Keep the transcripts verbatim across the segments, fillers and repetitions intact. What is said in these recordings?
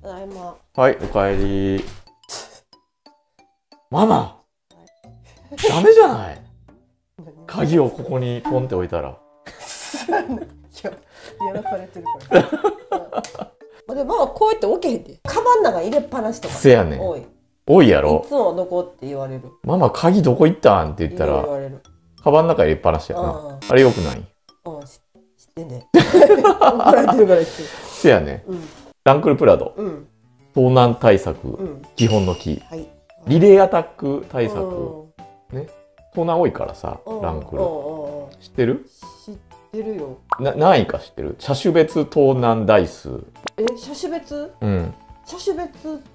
ただいま。 はい、おかえり。ママ、ダメじゃない。鍵をここにポンって置いたら。いや、やらされてるから。で、ママこうやって置けへんで。カバンの中入れっぱなしとか。 せやねん。 多い。 多いやろ。 いつもどこって言われる。 ママ鍵どこ行ったんって言ったら、カバンの中入れっぱなしやな。あれよくない？ うん、知ってんね。怒られてるから言って。 せやね。ランクルプラド。盗難対策、基本のキー。リレーアタック対策。ね。盗難多いからさ、ランクル。知ってる？ 知ってるよ。 な、何位か知ってる？車種別盗難台数。 え、車種別？うん。車種別ってどういうこと？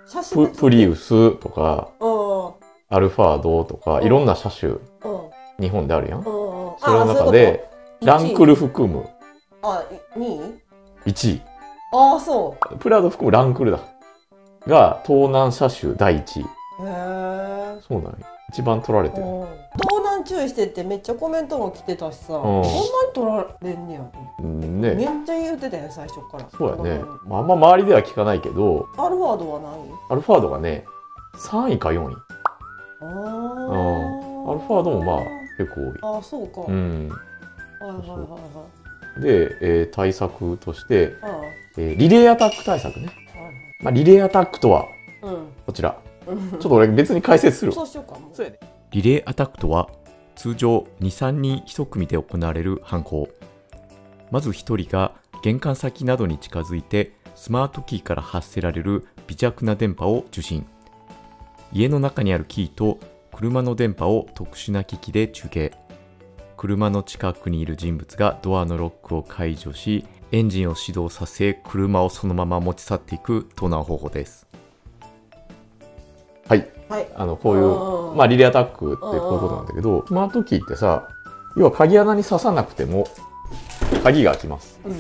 車種別？プリウスとか、アルファードとか、いろんな車種、日本であるやん。それの中で、ランクル含む。 あ、にい？いちい。ああ、そう。 プラド含むランクルだ。が、盗難車種第一位。へえ。 そうだね。一番取られてる。 盗難注意してってめっちゃコメントも来てたしさ、こんなに取られんねやと。ね。めっちゃ言うてたよ、最初から。 そうやね。あんま周りでは聞かないけど。 アルファードは何位？ アルファードがね、さんいかよんい。ああ。アルファードもまあ結構多い。 ああ、そうか。うん。はいはいはいはい。 で、えー、対策として、えー、リレーアタック対策ね。まあ、リレーアタックとは、うん、こちら。ちょっと俺別に解説する。 そうしようか。 そうやね。リレーアタックとは、通常に、さんにんいち組で行われる犯行。まずひとりが玄関先などに近づいて、スマートキーから発せられる微弱な電波を受信。家の中にあるキーと車の電波を特殊な機器で中継。車の近くにいる人物がドアのロックを解除し、エンジンを始動させ、車をそのまま持ち去っていく盗難方法です。はい。はい、あのこういう、まあ、リレーアタックってこういうことなんだけど、スマートキーってさ、要は鍵穴に刺さなくても鍵が開きます。 うん、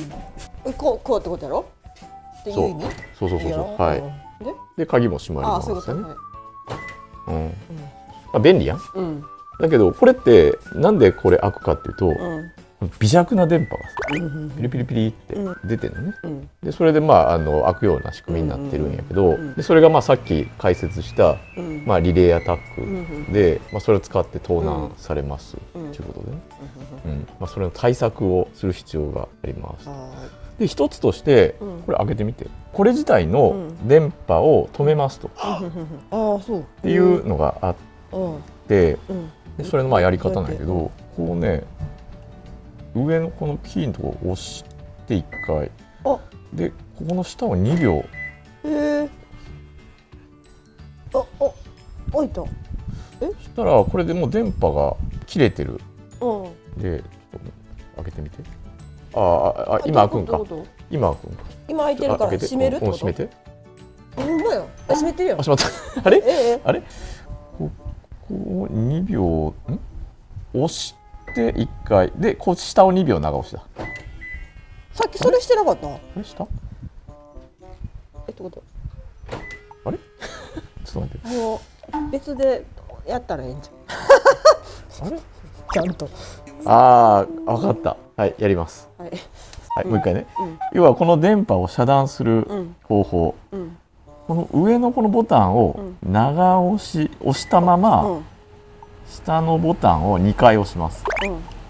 こう、こうってことやろ？っていう意味？ そうそうそうそう。はい。で、で鍵も閉まりますよね。うん。まあ便利やん。うん。だけどこれってなんでこれ開くかっていうと、微弱な電波がさピリピリピリって出てるのね。でそれでまああの開くような仕組みになってるんやけど、でそれがまあさっき解説したまあリレーアタックで、まあそれを使って盗難されますということでね。うん。まあそれの対策をする必要があります。で一つとしてこれ開けてみて、これ自体の電波を止めますと。ああそう。っていうのがあって。でそれのまあやり方なんやけど、こうね上のこのキーのところを押していっかいでここの下をにびょう。へえ。ああ開いた。えそしたらこれでもう電波が切れてる。でちょっと開けてみて。ああ今開くんか。今開くんか。今開いてるから閉めるってこと？閉めて。ほんまや。閉めてるよ。あ閉まった。あれ？あれ？こうにびょうん押していっかいでこう下をにびょう長押しだ。さっきそれしてなかった？これした？えってこと？あれ？ちょっと待って。もう別でやったらいいんじゃん。あれ？ちゃんと。ああ分かった。はいやります。はい。はいもう一回ね。要はこの電波を遮断する方法。この上のこのボタンを長押し押したまま、うん、下のボタンをにかい押します。うん、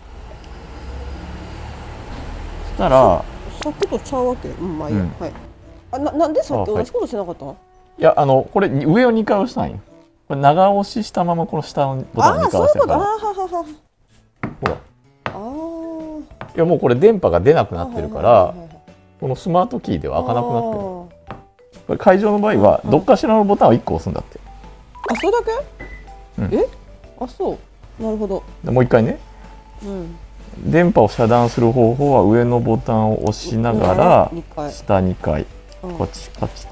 そしたらさっきとちゃうわけ。うん、まあいいや。はい。あななんでさっき同じことしてなかった？いやあのこれ上をにかい押したんよ。これ長押ししたままこの下のボタンをにかい押したから。ああそういうこと。ああははは。ほら。ああ。いやもうこれ電波が出なくなってるから、このスマートキーでは開かなくなってる。これ会場の場合はどっかしらのボタンをいっこ押すんだって。あ、それだけ？うん、え？あ、そう。なるほど。もう一回ね。うん。電波を遮断する方法は上のボタンを押しながら下にかいこっちカチッ。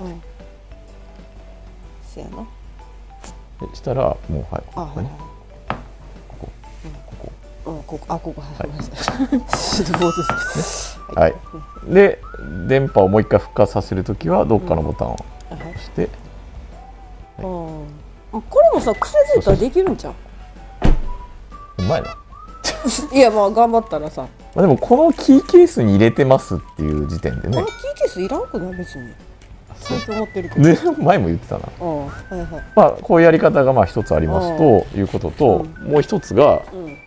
そやな。でしたらもうはいここね。ここここ。うんここあここはい。はい。で電波をもう一回復活させるときはどっかのボタンを押して。これもさ癖づいたらできるんじゃん。うまいな。いやまあ頑張ったらさ。まあでもこのキーケースに入れてますっていう時点でね。このキーケースいらんくない別に。 最近思ってるけど。 で前も言ってたな。 はいはい。 まあこういうやり方がまあ一つありますということと、もう一つが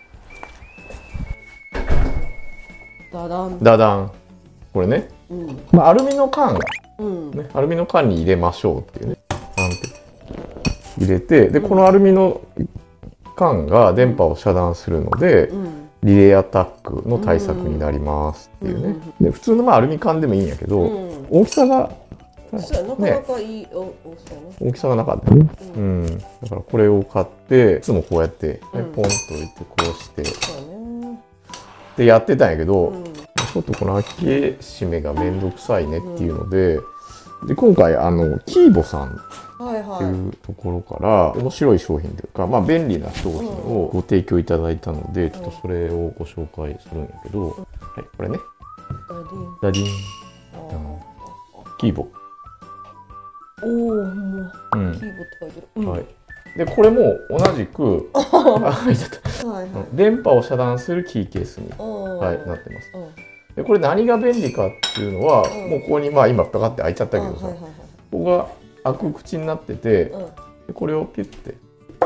ダダン。 ダダン。これね、まあアルミの缶、ね、アルミの缶に入れましょうっていうね。入れて、でこのアルミの缶が電波を遮断するので、リレーアタックの対策になりますっていうね。で普通のまあアルミ缶でもいいんやけど、大きさがそうやなかなかいい大きさね。 大きさがなかったね。うん。だからこれを買っていつもこうやってポンと置いてこうしてでやってたんやけど、ちょっとこの開け閉めがめんどくさいねっていうので、で今回あのキーボさんっていうところから面白い商品というか、まあ便利な商品をご提供いただいたので、ちょっとそれをご紹介するんやけど、はいこれね。ダディン。キーボ。 おお、もうキーボって書いてる。 はい。でこれも同じく電波を遮断するキーケースに、はい、なってます。でこれ何が便利かっていうのは、もうここにまあ今パカって開いちゃったけどさ、ここが開く口になってて、でこれをピュッて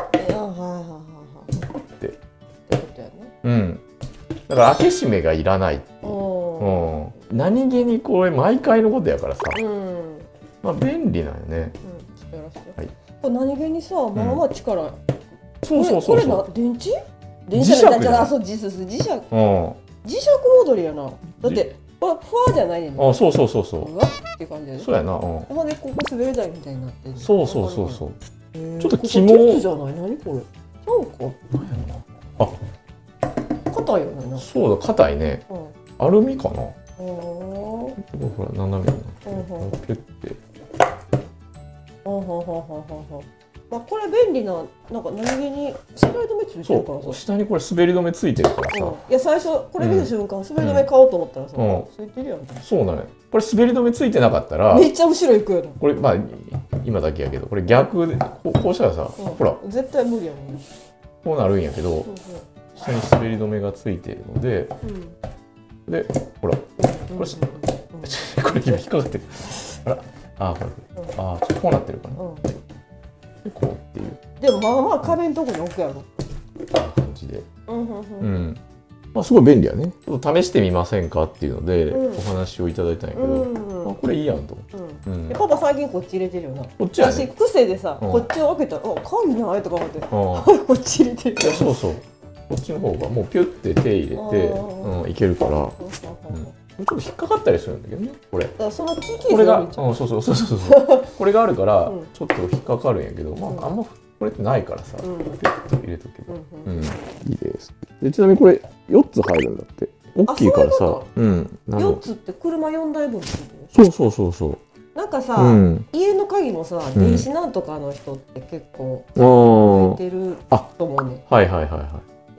ってうんだから開け閉めがいらないっていう、うん、何気にこれ毎回のことやからさ、まあ便利なんよね。 これ何気にさ、まあまあ力。 そうそうそうそう。 これ電池？電池じゃない。あ、そう、磁石、磁石。磁石戻りやな。だってこれふわじゃないねん。 あ、そうそうそうそう。 うわって感じで。 そうやな。 ほんでここ滑り台みたいになってる。 そうそうそうそう。ちょっと肝。鉄じゃない？何これ？なんか。 何やろな。 あ、硬いよね。 そうだ、硬いね。アルミかな。ほら斜めに。ピュッて。 まあこれ便利な、なんか何気に滑り止めついてるからさ。 下にこれ滑り止めついてるからさ。 いや最初これ見た瞬間滑り止め買おうと思ったらさ、ついてるやん。 そうなのよ。これ滑り止めついてなかったらめっちゃ後ろ行くよ。 これまあ今だけやけど、これ逆でこうしたらさ、ほら絶対無理やもんね。 こうなるんやけど、下に滑り止めがついているので、でほらこれこれ今引っかかってる。あら。あこれあちょっとこうなってるかな、うん、でこうっていうでもまあまあ壁のとこに置くやろ感じで、うんまあすごい便利やね。ちょっと試してみませんかっていうので、うん、お話をいただいたんやけど、うん、あこれいいやんと、 うんうん、パパ最近こっち入れてるよな。 こっちやね。 私癖でさ、うん、こっちを開けたらあ鍵ないとか思ってこっち入れてる。 いやそうそうこっちの方がもうピュッて手入れて、うん、いけるから、うんちょっと引っかかったりするんだけどね、これ。 そのキーケースこれが、うん、そうそうそうそうそうこれがあるからちょっと引っかかるんやけど、まああんまこれってないからさ、ピュッと入れとけば、うん、いいです。でちなみにこれよっつ入るんだって。大きいからさ、うん。 よっつって車よんだいぶんってこと？ そうそうそうそう。 なんかさ、家の鍵もさ、電子なんとかの人って結構置いてると思うね。 はいはいはいはい。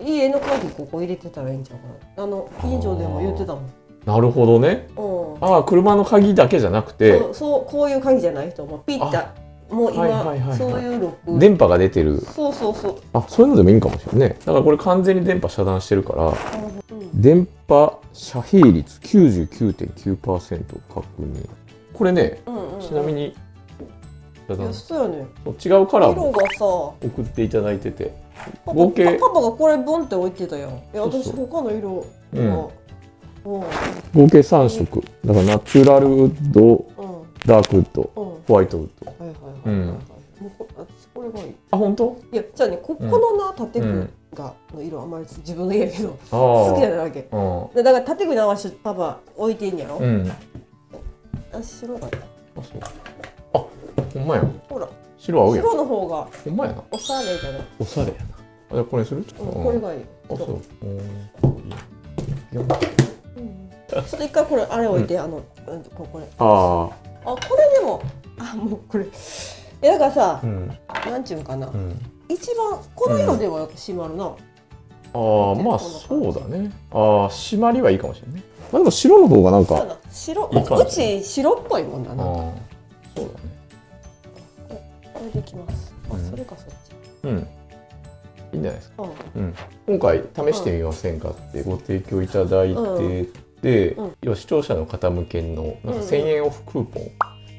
家の鍵ここ入れてたらいいんちゃうかな。あの近所でも言ってたもん。 なるほどね。ああ車の鍵だけじゃなくて、 そうそうこういう鍵じゃない人もピッてもう今そういうロック電波が出てる。 そうそうそう。 あそういうのでもいいかもしれないね。だからこれ完全に電波遮断してるから、電波遮蔽率 きゅうじゅうきゅうてんきゅうパーセント 確認。これねちなみにそうよね。 違うカラーも色がさ送っていただいてて、合計パパがこれボンって置いてたやん。いや私他の色が合計さんしょくだからナチュラルウッド、ダークウッド、ホワイトウッド。はいはいはいはい。これがいい。あ本当？いやじゃあねここのな建具がの色あんまり自分の家やけど好きじゃないわけ。だから建具に合わせてパパ置いてんやろ。あ白がいい。あそう。あほんまや。ほら白合うやん。白の方がほんまやな。おしゃれじゃない。おしゃれやな。じゃあこれする？これがいい。あそう。ちょっと一回これあれ置いて、うん、あの、うん、これああこれでもあもうこれいやだからさ、うん、なんちゅうかな、うん、一番この色では締まるな、うん、ああまあそうだね。ああ締まりはいいかもしれない。まあでも白の方がなんか白いいかうち白っぽいもんだな。そうだね。これでいきます。あ、うん、それかそっち。うんいいんじゃないですか。うん、今回試してみませんかってご提供いただいてて、うん、視聴者の方向けのなんかせんえんオフクーポン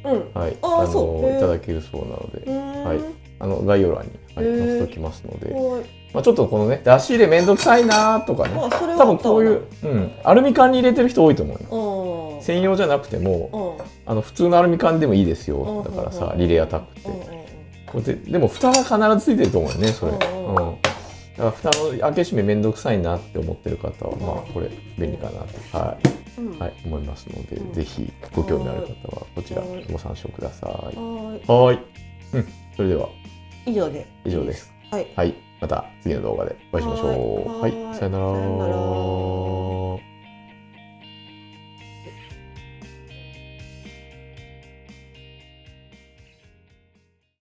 はい、あのいただけるそうなので、はい、あの概要欄に、はい、載せておきますので、まあちょっとこのね出し入れめんどくさいなとかね、多分こういう、うん、アルミ缶に入れてる人多いと思うよ。専用じゃなくても、あの普通のアルミ缶でもいいですよ。だからさ、リレーアタックって。これででも蓋が必ずついてると思うよね、それ。うん。だから蓋の開け閉めめんどくさいなって思ってる方は、まあこれ便利かなと、はい、はい、思いますので、ぜひご興味ある方はこちらご参照ください。はい。うん。それでは以上で以上です。 はい。 はい。また次の動画でお会いしましょう。はい。さよなら。